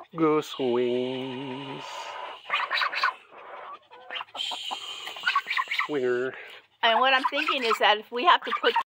Goose wings. Winger. And what I'm thinking is that if we have to put